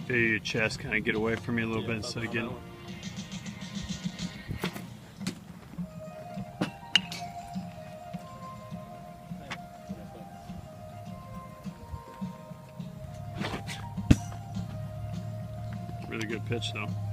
Feel your chest kind of get away from you a little bit instead of getting. Really good pitch though.